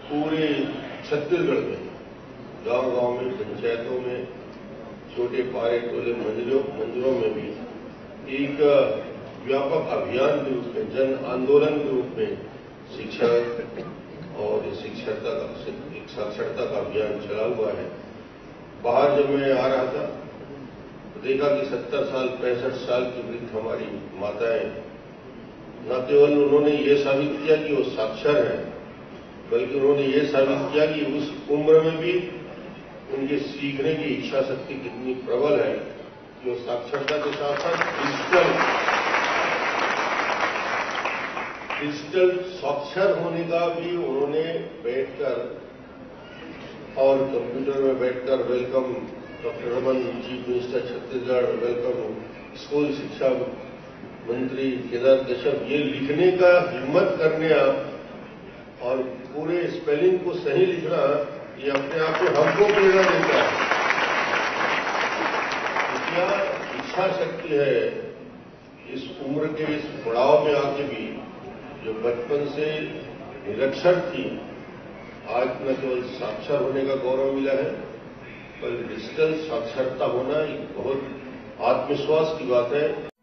पूरे छत्तीसगढ़ में गांव-गांव में, पंचायतों में, छोटे पारे टोले मंदिरों में भी एक व्यापक अभियान के रूप में, जन आंदोलन के रूप में शिक्षा और साक्षरता का अभियान चला हुआ है। बाहर जब मैं आ रहा था तो देखा कि 70 साल 65 साल की वृद्ध हमारी माताएं, न केवल उन्होंने ये साबित किया कि वो साक्षर हैं, बल्कि उन्होंने ये साबित किया कि उस उम्र में भी उनके सीखने की इच्छा शक्ति कितनी प्रबल है कि वो साक्षरता के साथ साथ डिजिटल साक्षर होने का भी उन्होंने बैठकर और कंप्यूटर में बैठकर welcome doctor Raman chief minister Chhattisgarh, welcome school शिक्षा मंत्री केदार कश्यप, ये लिखने का हिम्मत करने और पूरे स्पेलिंग को सही लिखना, ये अपने आप में हमको प्रेरणा देता है। क्या इच्छा शक्ति है इस उम्र के इस पड़ाव में आके भी, जो बचपन से निरक्षर थी, आज न केवल साक्षर होने का गौरव मिला है, पर डिजिटल साक्षरता होना एक बहुत आत्मविश्वास की बात है।